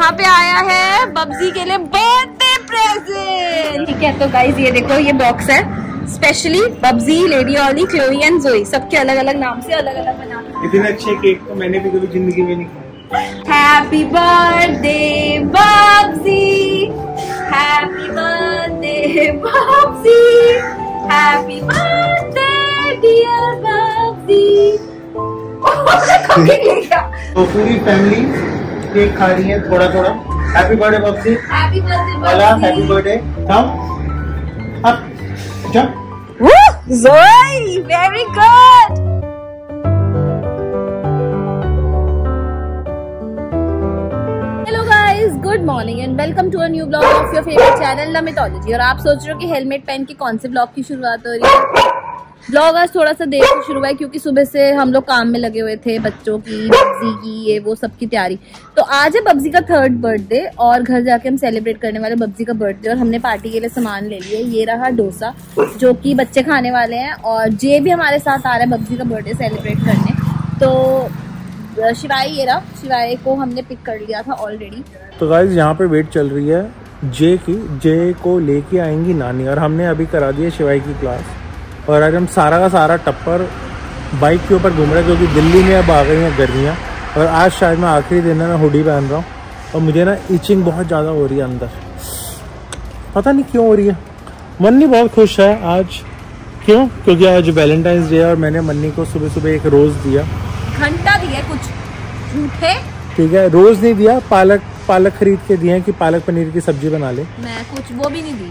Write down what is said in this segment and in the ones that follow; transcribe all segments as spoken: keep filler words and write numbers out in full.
यहाँ पे आया है बब्जी के लिए बर्थडे प्रेजेंट। ठीक है, तो गाइज ये देखो, ये बॉक्स है specially Bubsy, lady Ollie, Chloe and Joey, सबके अलग अलग नाम से अलग अलग बना। इतने अच्छे केक तो मैंने भी कभी जिंदगी में नहीं खाया। Happy birthday Bubsy, happy birthday Bubsy, happy birthday dear Bubsy. तो पूरी फैमिली केक खा रही है थोड़ा थोड़ा। Happy birthday Bubsy, happy birthday वाला happy birthday. Come up jump. Joey, very good. Good morning and welcome to a new blog of your favourite channel the mythology. और आप सोच रहे हो कि हेलमेट पहन के कौन से ब्लॉग की शुरुआत हो रही है। ब्लॉग आज थोड़ा सा देर से शुरू हुआ है क्योंकि सुबह से हम लोग काम में लगे हुए थे, बच्चों की, बब्जी की, ये वो सबकी तैयारी। तो आज है बब्जी का थर्ड बर्थडे और घर जाके हम सेलिब्रेट करने वाले बब्जी का बर्थडे। और हमने पार्टी के लिए सामान ले लिया। ये रहा डोसा जो कि बच्चे खाने वाले हैं, और जे भी हमारे साथ आ रहा है बब्जी का बर्थडे सेलिब्रेट करने। तो शिवाय ये रहा, शिवाय को हमने पिक कर लिया था ऑलरेडी। तो गाइस यहाँ पे वेट चल रही है जे की। जे को लेके आएंगी नानी, और हमने अभी करा दी है शिवाय की क्लास। और आज हम सारा का सारा टप्पर बाइक के ऊपर घूम रहे हैं क्योंकि दिल्ली में अब आ गई हैं गर्मियाँ। और आज शायद मैं आखिरी दिन है, मैं हुडी पहन रहा हूँ और मुझे ना इचिंग बहुत ज़्यादा हो रही है अंदर, पता नहीं क्यों हो रही है। मन्नी बहुत खुश है आज। क्यों? क्योंकि आज वैलेंटाइंस डे है और मैंने मन्नी को सुबह सुबह एक रोज़ दिया। घंटा दिया कुछ झूठे, ठीक है, रोज नहीं दिया, पालक पालक खरीद के दिए कि पालक पनीर की सब्जी बना ले। मैं कुछ वो भी नहीं दी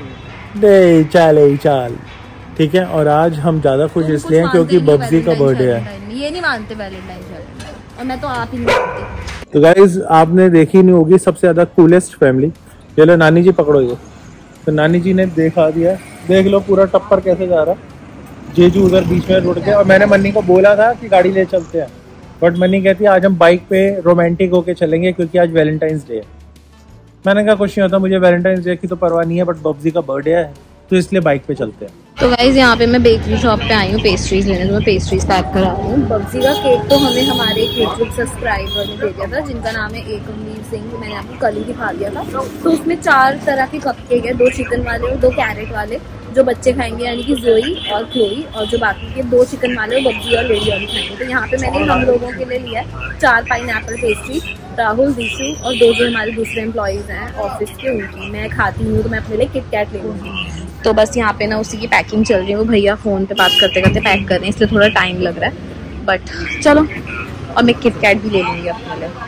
दे चाल चाल ठीक है। और आज हम ज्यादा खुश इसलिए हैं क्योंकि बब्जी का बर्थडे है। ये नहीं मानते वैलेंटाइन, और मैं तो आप ही नहीं मानती। तो गाइज आपने देखी नहीं होगी सबसे ज्यादा कूलेस्ट फैमिली। चलो नानी जी पकड़ो ये। तो नानी जी ने दिखा दिया, देख लो पूरा टप्पर कैसे जा रहा है। जेजू उधर बीच में रुड़ के, और मैंने मन्नी को बोला था कि गाड़ी ले चलते हैं, बट मन्नी कहती है आज हम बाइक पे रोमांटिक होके चलेंगे क्योंकि आज वैलेंटाइंस डे है। मैंने कहा कुछ नहीं होता, मुझे वैलेंटाइंस डे की तो परवाह नहीं है, बट बब्जी का बर्थडे है तो इसलिए बाइक पे चलते हैं। तो गाइज यहाँ पे मैं बेकरी शॉप पे आई हूँ पेस्ट्रीज लेने, तो मैं पेस्ट्रीज पैक करा रही हूँ। बब्जी का केक तो हमें हमारे एक यूट्यूब सब्सक्राइबर ने दे दिया था जिनका नाम है एकमवीर सिंह, मैंने आपको कल ही दिखा दिया था। तो उसमें चार तरह के कप केक है, दो चिकन वाले और दो कैरेट वाले जो बच्चे खाएंगे, यानी कि जोई और क्लोई, और जो बाकी के दो चिकन वाले बब्जी और लेडी वाली खाएंगे। तो यहाँ पे मैंने हम लोगों के लिए लिया है चार पाइनएप्पल पेस्ट्री, राहुल, दिशु और दो जो हमारे दूसरे एम्प्लॉयज हैं ऑफिस के, उनकी। मैं खाती हूँ तो मैं अपने लिए किट कैट ले लूँगी। तो बस यहाँ पे ना उसी की पैकिंग चल रही है। वो भैया फ़ोन पे बात करते करते पैक कर रहे हैं, इसलिए थोड़ा टाइम लग रहा है, बट चलो। और मैं किट कैट भी ले लूँगी अपने लिए।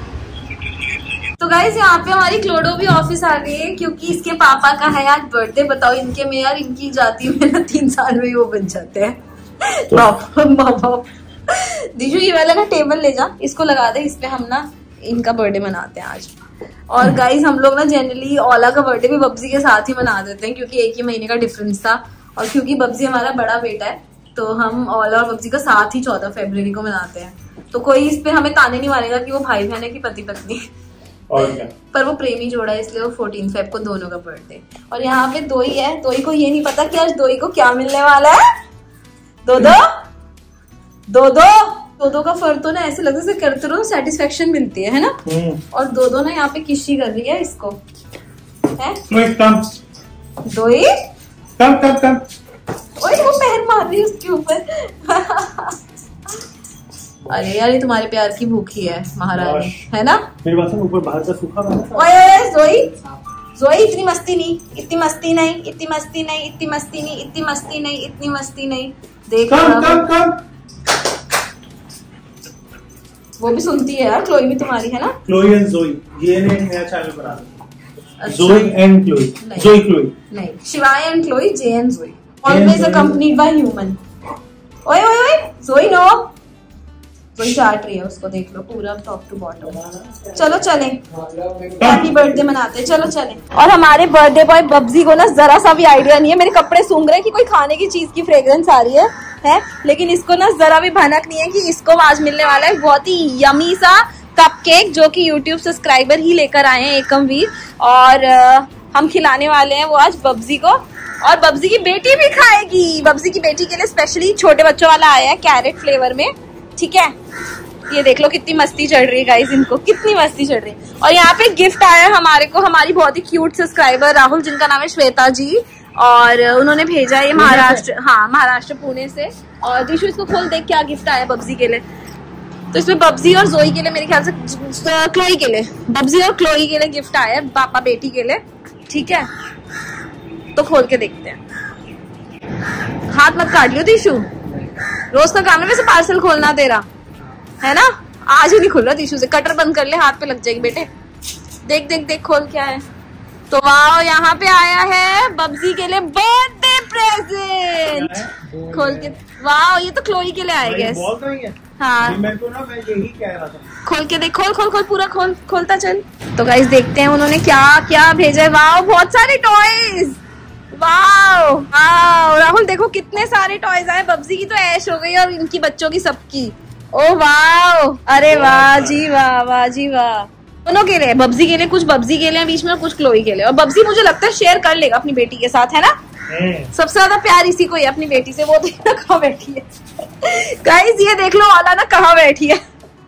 तो गाइस यहाँ पे हमारी क्लोडो भी ऑफिस आ गई है क्योंकि इसके पापा का है आज बर्थडे। बताओ इनके में यार, इनकी जाति में ना तीन साल में ही वो बन जाते हैं। तो दीजू ये वाला ना टेबल ले जा, इसको लगा दे, इस पे हम ना इनका बर्थडे मनाते हैं आज। और गाइस हम लोग ना जनरली ओला का बर्थडे भी बब्जी के साथ ही मना देते हैं क्योंकि एक ही महीने का डिफरेंस था, और क्योंकि बब्जी हमारा बड़ा बेटा है तो हम ओला और बब्जी का साथ ही चौदह फरवरी को मनाते हैं। तो कोई इस पे हमें ताने नहीं मारेगा कि वो भाई बहन है कि पति पत्नी, और क्या। पर वो प्रेमी जोड़ा है इसलिए वो फोर्टीन फेब को दोनों का बर्थडे। और यहाँ पे दोई है, दोई को ये नहीं पता कि आज दोई को क्या मिलने वाला है। दो दो दो दो दो दो का फर तो ना ऐसे लगता है करते रहो सेटिस्फेक्शन मिलती है, है ना। और दो दो ना यहाँ पे किशी कर रही है इसको, है दोई कम कम कम। ओए वो पैर मार रही है उसके ऊपर। अरे यार ये तुम्हारे प्यार की भूखी है महारानी, है ना। मेरे पास ऊपर बाहर का सूखा बना। ओए जोई, जोई इतनी मस्ती नहीं, इतनी मस्ती नहीं, इतनी मस्ती नहीं, इतनी मस्ती नहीं, इतनी मस्ती नहीं, इतनी मस्ती नहीं। देख कम कम कम। वो भी सुनती है यार, क्लोई भी तुम्हारी है ना। क्लोई एंड जोई, ये ने नया चैनल बना दिया। जोई एंड क्लोई, जोई क्लोई नहीं, Shivay and Chloe, J and Joey, always accompanied by human. ओए ओए ओए जोई नो, जोई चाट रही है उसको, देख लो पूरा टॉप टू बॉटम। चलो चलें, हैप्पी बर्थडे मनाते, चलो चलें। और हमारे बर्थडे बॉय बब्जी को ना जरा सा भी आइडिया नहीं है, मेरे कपड़े सूंघ रहे हैं कि कोई खाने की चीज की फ्रेग्रेंस आ रही है, है, लेकिन इसको ना जरा भी भनक नहीं है कि इसको आज मिलने वाला है बहुत ही यमी सा कपकेक जो कि यूट्यूब सब्सक्राइबर ही लेकर आए हैं एकमवीर, और आ, हम खिलाने वाले हैं वो आज बब्जी को। और बब्जी की बेटी भी खाएगी, बब्जी की बेटी के लिए स्पेशली छोटे बच्चों वाला आया है कैरेट फ्लेवर में, ठीक है। ये देख लो कितनी मस्ती चढ़ रही है गाइस, इनको कितनी मस्ती चढ़ रही है। और यहाँ पे गिफ्ट आया है हमारे को, हमारी बहुत ही क्यूट सब्सक्राइबर राहुल, जिनका नाम है श्वेता जी, और उन्होंने भेजा है महाराष्ट्र, हाँ महाराष्ट्र पुणे से। और दिशु इसको खोल देख क्या गिफ्ट आया बब्जी के लिए। तो इसमें बब्जी और जोई के लिए, मेरे ख्याल से क्लोई के लिए, बब्जी और क्लोई के लिए गिफ्ट आया है, पापा बेटी के लिए, ठीक है। तो खोल के देखते हैं। हाथ मत काट लियो दिशु, रोज का काम है वैसे पार्सल खोलना तेरा, है ना। आज ही नहीं खुल रहा दिशु से, कटर बंद कर ले, हाथ पे लग जाएगी बेटे। देख देख देख खोल क्या है। तो वाह, यहाँ पे आया है बब्जी के लिए बर्थडे प्रेजेंट। खोल के, वाह ये तो क्लोई के लिए आएगा। हाँ मैं तो ना मैं यही कह रहा था। खोल के देख, खोल खोल खोल पूरा खोल, खोलता चल। तो गाइस देखते हैं उन्होंने क्या क्या भेजा है। वाह बहुत सारे टॉयज, वाह वाह राहुल देखो कितने सारे टॉयज आए। बब्जी की तो ऐश हो गई और इनकी बच्चों की सबकी। ओ वाह, अरे वाह जी वाह, वाह जी वाह। दोनों के लिए, बब्जी के लिए कुछ, बब्जी के लिए बीच में कुछ क्लोई के लिए। और बब्जी मुझे लगता है शेयर कर लेगा अपनी बेटी के साथ, है ना। सबसे ज्यादा प्यार इसी को ही अपनी बेटी से। वो देखना कहाँ बैठी है गाइस, ये देख लो ओला ना कहाँ बैठी है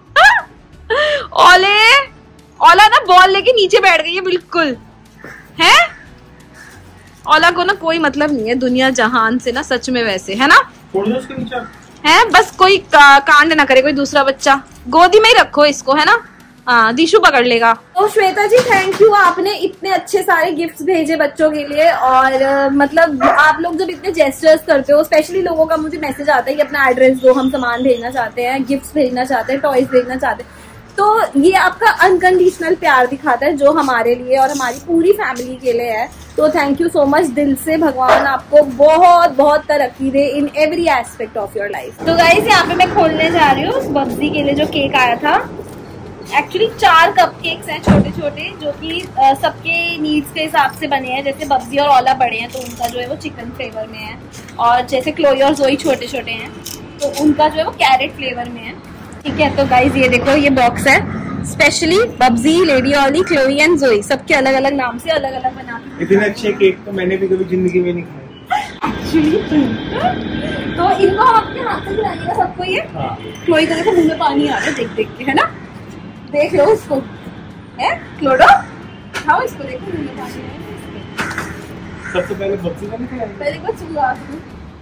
ओले, ओला ना बॉल लेके नीचे बैठ गई है बिल्कुल, है। ओला को ना कोई मतलब नहीं है दुनिया जहान से ना, सच में वैसे, है ना। उसके नीचे है बस, कोई का, कांड ना करे कोई दूसरा बच्चा। गोदी में ही रखो इसको, है ना। हाँ दिशु पकड़ लेगा। तो श्वेता जी थैंक यू, आपने इतने अच्छे सारे गिफ्ट्स भेजे बच्चों के लिए। और आ, मतलब आप लोग जब इतने जेस्चर्स करते हो, स्पेशली लोगों का मुझे मैसेज आता है कि अपना एड्रेस दो, हम सामान भेजना चाहते हैं, गिफ्ट्स भेजना चाहते हैं, टॉयज भेजना चाहते हैं। तो ये आपका अनकंडीशनल प्यार दिखाता है जो हमारे लिए और हमारी पूरी फैमिली के लिए है। तो थैंक यू सो मच दिल से। भगवान आपको बहुत बहुत तरक्की दे in every aspect of your life. तो गाइस यहाँ पे मैं खोलने जा रही हूँ उस बब्जी के लिए जो केक आया था। एक्चुअली चार कपकेक्स हैं छोटे छोटे, जो कि सबके नीड्स के हिसाब से बने हैं। जैसे बब्जी और ओला बड़े हैं तो उनका जो है वो चिकन फ्लेवर में है, और जैसे क्लोई और जोई छोटे छोटे हैं तो उनका जो है वो कैरेट फ्लेवर में है, ठीक है। तो गाइज ये देखो, ये बॉक्स है specially Bubsy, lady Ollie, Chloe and Joey, सबके अलग अलग नाम से अलग अलग बना। इतने अच्छे केक तो मैंने भी कभी जिंदगी में नहीं खाए एक्चुअली। तो इनको हम अपने हाथ से खिलाएंगे सबको। ये क्लोई को देखो मुंह में पानी आ रहा है देख देख के, है ना। देख लो उसको, है क्लोडो, खाओ इसको, देखो मुंह में पानी आ रहा है। सबसे पहले बब्जी को खिलाएंगे, पहले कुछ चुला दो।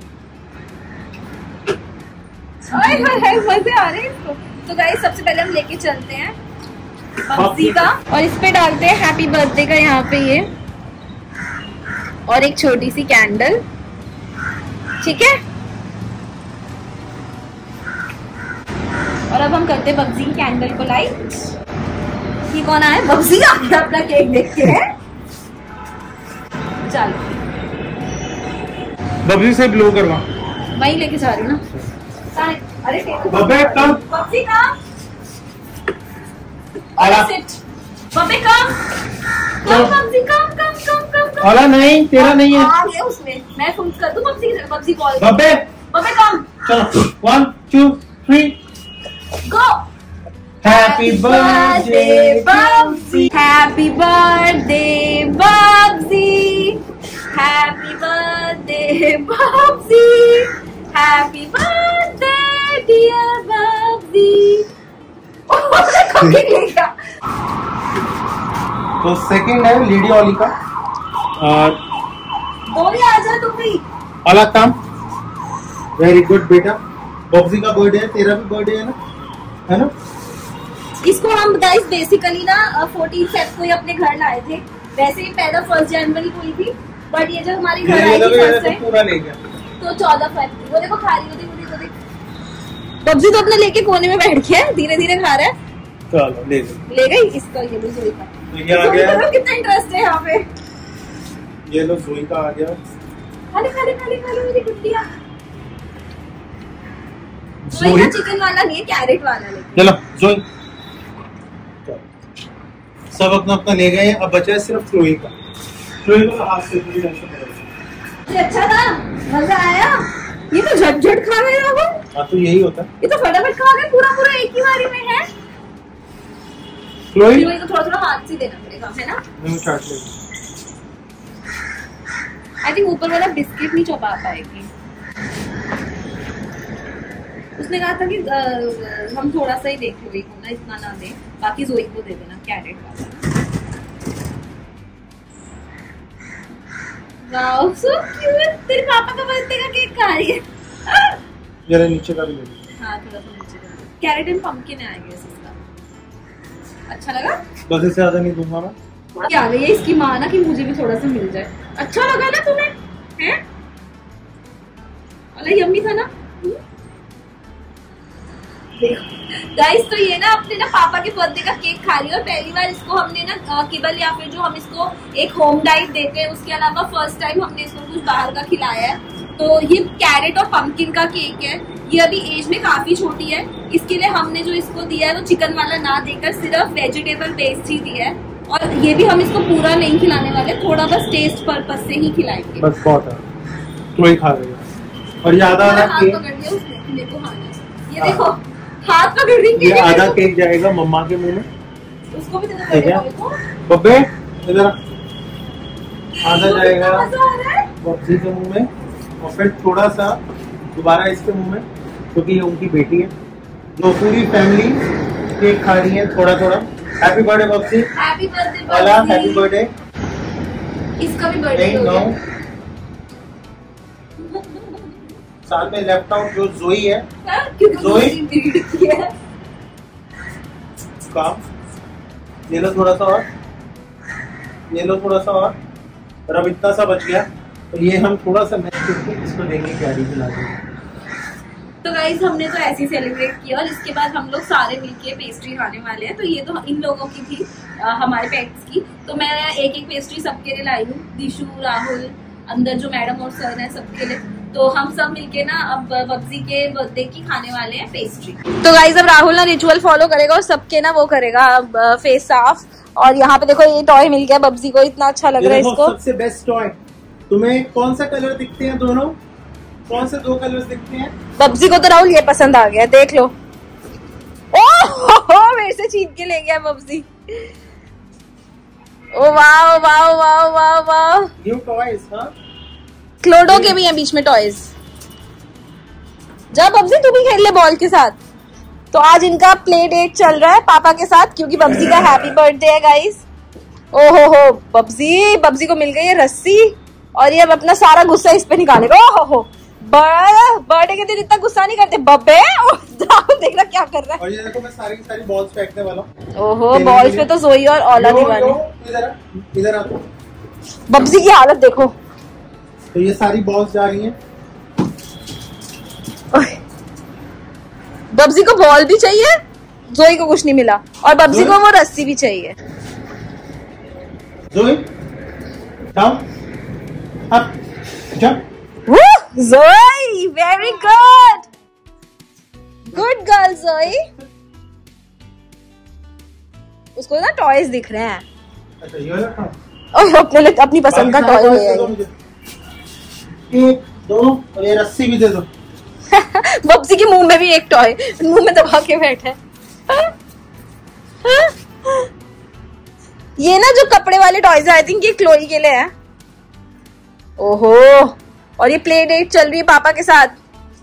मजे आ रहे हैं इसको। तो गाइस सबसे पहले हम लेके चलते हैं बब्जी का, और इस पे डालते हैं हैप्पी बर्थडे का यहाँ पे ये, और एक छोटी सी कैंडल, ठीक है। और अब हम करते हैं बब्जी की कैंडल को लाइट। ये कौन आया? बब्जी आ गया अपना केक देख के, है। चलो बब्जी से ब्लो करवा, वहीं लेके जा रही हूँ ना। अरे बब्बे कम, बब्जी कम, बब्बे कम, कम बब्जी कम कम कम कम कम। वाला नहीं, तेरा नहीं है। आ गया उसमें, मैं फोन कर दूं बब्जी, बब्जी कॉल। बब्बे बब्बे कम। चलो one two three go. Happy birthday Bubsy, Happy birthday Bubsy, Happy birthday Bubsy, Happy birthday dear Bubsy। तो सेकंड है लेडी ओली का, और ओली आजा तू भी। ओला कम, वेरी गुड बेटा। बब्जी का बर्थडे है, तेरा भी बर्थडे है ना, है ना। इसको हम गाइस बेसिकली ना फोर्टीन फेब को ही अपने घर लाए थे। वैसे ही पैदा फर्स्ट जनवरी को ही थी, बट ये जब हमारे घर आई थी फर्स्ट टाइम पूरा ले गया तो चौदह फेब को। वो देखो खा रही होती मुझे, तो देख बब्जी तो अपने लेके कोने में बैठ गया है, धीरे धीरे खा रहा है। चलो ले ले गई इसका, ये भी जोई का। ये आ गया, कितना इंटरेस्ट है यहाँ पे। ये लो जोई का आ गया। खाली खाली खाली खाली मेरी गुड्डिया। जोई चिकन वाला नहीं है, कैरेट वाला लेके। चलो जोई सब अपना अपना ले गए, अब बचा है सिर्फ क्लोई का। क्लोई को हाथ से पूरी ऐसे करो। अच्छा था, मजा आया। ये तो झट झट खा गए हो। हाँ तो यही होता है, ये तो फटाफट खा गए पूरा पूरा एक ही बारी में है। क्लोई को थोड़ा थोड़ा हाथ से देना पड़ेगा, है ना। मैं चाट ले। आई थिंक ऊपर वाला बिस्किट नहीं चबा पाएगी। उसने कहा था कि आ, हम थोड़ा सा ही देख लो एक ना, इतना ना दे, बाकी जोई को दे देना कैरेट वाला। वाओ सो क्यूट, तेरे पापा का बर्थडे का केक खा रही है। जरा नीचे का भी ले लो। हाँ थोड़ा सा नीचे का, कैरेट एंड पंपकिन है आई गेस इसका। अच्छा लगा? बस इससे ज्यादा नहीं दूंगा मैं। क्या आ गई है इसकी माँ ना कि मुझे भी थोड़ा सा मिल जाए। अच्छा लगा ना तुम्हें? हैं? वाला यम्मी था ना? गाइस तो ये ना अपने ना पापा के बर्थडे का केक खा रही है और पहली बार इसको हमने ना केबल या फिर जो हम इसको एक होम डाइट देते हैं उसके अलावा फर्स्ट टाइम हमने इसको कुछ बाहर का खिलाया है। तो ये कैरेट और पंपकिन का केक है। ये अभी एज में काफी छोटी है, इसके लिए हमने जो इसको दिया है वो चिकन वाला ना देकर सिर्फ वेजिटेबल बेस्ड ही दिया है। और ये भी हम इसको पूरा नहीं खिलाने वाले, थोड़ा बस टेस्ट पर्पज से ही खिलाएंगे। बस बहुत है, तो ही खा रही है। और याद आ रहा हाथ पकड़ लिया उसने, देखो हाँ ये देखो हाथ पकड़ रही है। आधा केक जाएगा मम्मा के मुंह में, उसको भी दे दो बब्बे इधर। आधा जाएगा बब्जी के मुंह में और फिर थोड़ा सा दोबारा इसके मुंह में, क्योंकि ये उनकी बेटी है। जो पूरी फैमिली केक खा रही है थोड़ा थोड़ा। Happy birthday Bubsy. Happy birthday वाला हैप्पी बर्थडे। इसका भी बर्थडे हो गया। साल में लेफ्ट आउट जो जोई है, जोई काम ये लो थोड़ा सा और, ये लो थोड़ा सा और, और अब इतना सा बच गया तो ये हम थोड़ा सा मैच करके इसको देंगे कैरी खिला के। तो गाइस हमने तो ऐसे ही सेलिब्रेट किया और इसके बाद हम लोग सारे मिलके पेस्ट्री खाने वाले हैं। तो ये तो इन लोगों की थी, आ, हमारे पेट्स की। तो मैं एक एक पेस्ट्री सबके लिए लाई हूँ, दिशु, राहुल, अंदर जो मैडम और सर है सबके लिए। तो हम सब मिलके ना अब बब्जी के बर्थडे की खाने वाले हैं पेस्ट्री। तो गाइस अब राहुल ना रिचुअल फॉलो करेगा और सबके ना वो करेगा फेस साफ। और यहाँ पे देखो ये टॉय मिल गया बब्जी को, इतना अच्छा लग रहा है इसको। सबसे बेस्ट टॉय। तुम्हें कौन सा कलर दिखते हैं दोनों? कौन से दो कलर्स दिखते हैं? बब्जी को तो राहुल ये पसंद आ गया, देख लो। ओह मेरे से छीन के ले गया Bubsy. Oh wow wow wow wow wow, new toys. हाँ क्लोडो के भी हैं बीच में टॉयज। जा बब्जी तू भी खेल ले बॉल के साथ। तो आज इनका प्ले डेट चल रहा है पापा के साथ, क्योंकि बब्जी का हैप्पी बर्थडे है गाइस। ओहो हो बब्जी, बब्जी को मिल गई है रस्सी और ये अब अपना सारा गुस्सा इस पे निकालेगा। ओहो हो बर्थडे के दिन इतना गुस्सा नहीं करते बब्बे। देख रहा क्या कर रहा है। और ये देखो मैं सारी की सारी बॉल्स फेंकने वाला हूँ। ओहो बॉल्स पे तो जोई और औला दीवाने। इधर इधर आ, बब्जी की हालत देखो। तो ये सारी बॉल्स जा रही हैं। बब्जी को बॉल भी चाहिए, जोई को कुछ नहीं मिला, और बब्जी को वो रस्सी भी चाहिए। Joey down up jump. Joey very good, good girl Joey. उसको ना टॉयज दिख रहे हैं। अच्छा ये वाला टॉय और अपने लिए अपनी पसंद का टॉय ले आई। एक दो और ये रस्सी भी दे दो। बब्जी के मुंह में भी एक टॉय, मुंह में दबा के बैठा है। ये ना जो कपड़े वाले टॉयज है आई थिंक ये क्लोई के लिए है। ओहो और ये प्ले डेट चल रही है पापा के साथ।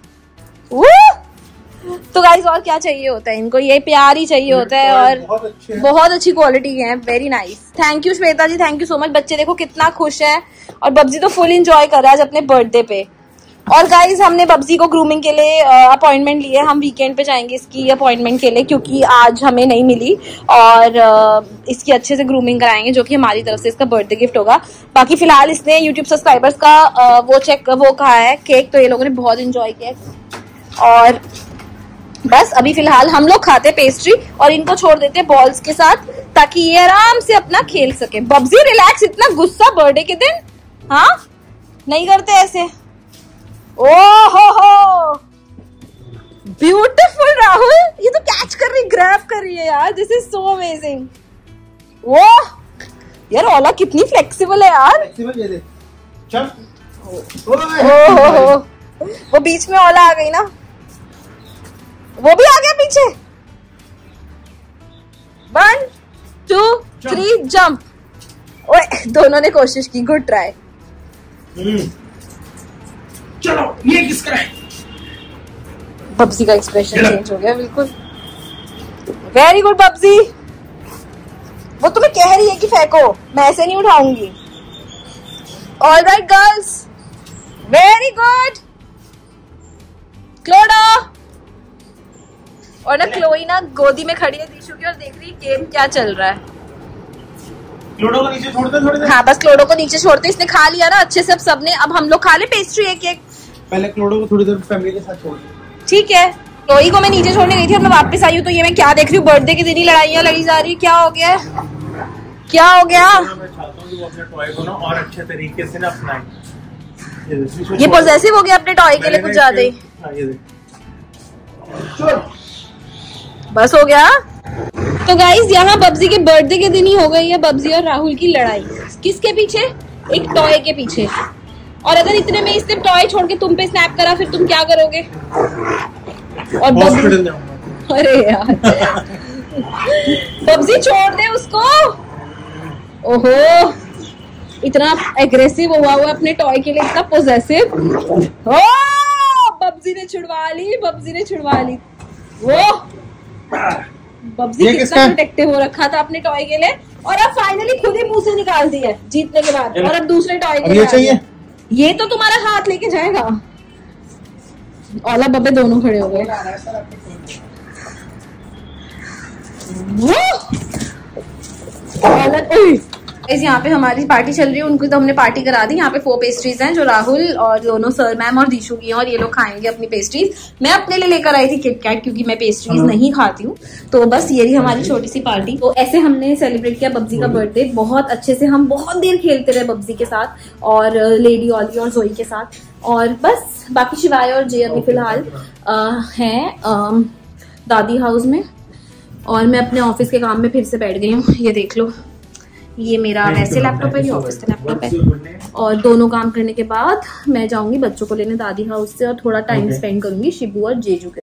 तो गाइस और क्या चाहिए होता है इनको, ये प्यार ही चाहिए होता है और बहुत अच्छे हैं। बहुत अच्छी क्वालिटी है, very nice. Thank you Shweta ji, thank you so much. बच्चे देखो कितना खुश है और बब्जी तो फुल एंजॉय कर रहा है आज अपने बर्थडे पे। और गाइज हमने बब्जी को ग्रूमिंग के लिए अपॉइंटमेंट लिए, हम वीकेंड पे जाएंगे इसकी अपॉइंटमेंट के लिए क्योंकि आज हमें नहीं मिली, और इसकी अच्छे से ग्रूमिंग कराएंगे जो कि हमारी तरफ से इसका बर्थडे गिफ्ट होगा। बाकी फिलहाल इसने यूट्यूब सब्सक्राइबर्स का वो चेक वो कहा है केक, तो ये लोगों ने बहुत इंजॉय किया। और बस अभी फिलहाल हम लोग खाते पेस्ट्री और इनको छोड़ देते बॉल्स के साथ ताकि ये आराम से अपना खेल सके। बब्जी रिलैक्स, इतना गुस्सा बर्थडे के दिन, हाँ नहीं करते ऐसे। ओहो हो ब्यूटीफुल राहुल, ये तो कैच कर रही, ग्रैब कर रही है यार, दिस इज सो अमेजिंग। वो यार ओला कितनी फ्लेक्सिबल है यार। फ्लेक्सिबल ये दे चल। ओहो हो वो बीच में ओला आ गई ना, वो भी आ गया पीछे। One two three jump. ओए दोनों ने कोशिश की, गुड ट्राई। चलो ये किसका है? बब्जी का एक्सप्रेशन चेंज हो गया बिल्कुल। वेरी गुड बब्जी, वो तुम्हें कह रही है कि फेंको, मैं ऐसे नहीं उठाऊंगी। All right girls, very good. क्लोडो, और ना क्लोई ना गोदी में खड़ी है दीशु की और देख रही गेम क्या चल रहा है। क्लोडो को नीचे छोड़ते थोड़ी देर। हाँ बस क्लोडो को नीचे छोड़ते, इसने खा लिया ना अच्छे से अब सबने। अब हम लोग खा ले पेस्ट्री एक एक। पहले क्लोडो को थोड़ी देर फैमिली के साथ छोड़ दो। ठीक है, क्लोई को मैं नीचे छोड़ने गई थी, अब मैं वापस आई हूँ तो ये मैं क्या देख रही हूँ, बर्थडे के दिन ही लड़ाइयाँ लड़ी जा रही है। क्या हो गया, क्या हो गया? मैं चाहता हूँ कि वो अपने टॉय को ना और अच्छे तरीके से ना अपनाए। ये पॉसेसिव हो गया अपने टॉय के लिए कुछ ज्यादा ही। बस हो गया। तो गाइस यहाँ बब्जी के बर्थडे के दिन ही हो गई है बब्जी और राहुल की लड़ाई। किसके पीछे? एक टॉय के पीछे। और अगर इतने में इसने टॉय छोड़ के तुम पे स्नैप करा फिर तुम क्या करोगे? और बब्जी, अरे यार बब्जी छोड़ दे उसको। ओहो, इतना एग्रेसिव हुआ हुआ अपने टॉय के लिए, इतना पोजेसिव। ओ बब्जी ने छुड़वा ली, बब्जी ने छुड़वा ली। वो बब्जी कितना प्रोटेक्टिव हो रखा था अपने टॉय के लिए, और अब फाइनली खुद ही मुंह से निकाल दी है जीतने के बाद। और अब दूसरे टॉय के लिए चाहिए। ये तो तुम्हारा हाथ लेके जाएगा। ओला बब्बे दोनों खड़े हो गए। यहाँ पे हमारी पार्टी चल रही है, उनको तो हमने पार्टी करा दी। यहाँ पे फोर पेस्ट्रीज हैं जो राहुल और दोनों सर मैम और दीशु की हैं, और ये लोग खाएंगे अपनी पेस्ट्रीज। मैं अपने लिए लेकर आई थी किटकैट क्योंकि मैं पेस्ट्रीज नहीं खाती हूँ। तो बस ये रही हमारी छोटी सी पार्टी। तो ऐसे हमने सेलिब्रेट किया बब्जी का बर्थडे बहुत अच्छे से। हम बहुत देर खेलते रहे बब्जी के साथ और लेडी ऑली और जोई के साथ। और बस बाकी शिवाय और जे अभी फिलहाल हैं दादी हाउस में, और मैं अपने ऑफिस के काम में फिर से बैठ गई हूँ। ये देख लो, ये मेरा वैसे लैपटॉप है, ये ऑफिस का लैपटॉप है। और दोनों काम करने के बाद मैं जाऊंगी बच्चों को लेने दादी हाउस से, और थोड़ा टाइम स्पेंड करूंगी शिबू और जेजू के